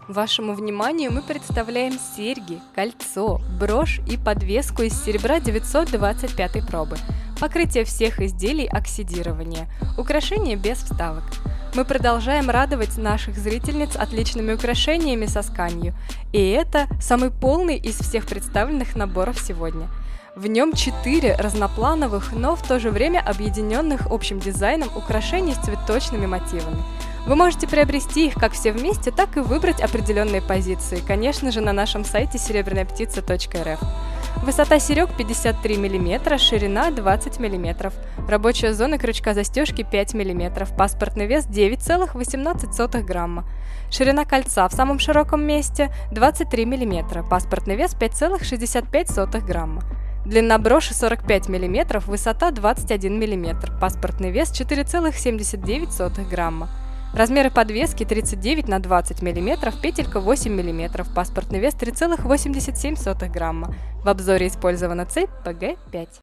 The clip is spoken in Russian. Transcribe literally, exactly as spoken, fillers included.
Вашему вниманию мы представляем серьги, кольцо, брошь и подвеску из серебра девятьсот двадцать пятой пробы. Покрытие всех изделий оксидирования. Украшения без вставок. Мы продолжаем радовать наших зрительниц отличными украшениями со сканью. И это самый полный из всех представленных наборов сегодня. В нем четыре разноплановых, но в то же время объединенных общим дизайном украшений с цветочными мотивами. Вы можете приобрести их как все вместе, так и выбрать определенные позиции, конечно же, на нашем сайте серебряная птица точка эр эф. Высота серег пятьдесят три миллиметра, ширина двадцать миллиметров, рабочая зона крючка застежки пять миллиметров, паспортный вес девять целых восемнадцать сотых грамма. Ширина кольца в самом широком месте двадцать три миллиметра, паспортный вес пять целых шестьдесят пять сотых грамма. Длина броши сорок пять миллиметров, высота двадцать один миллиметр, паспортный вес четыре целых семьдесят девять сотых грамма. Размеры подвески тридцать девять на двадцать миллиметров, петелька восемь миллиметров, паспортный вес три целых восемьдесят семь сотых грамма. В обзоре использована цепь пэ гэ пять.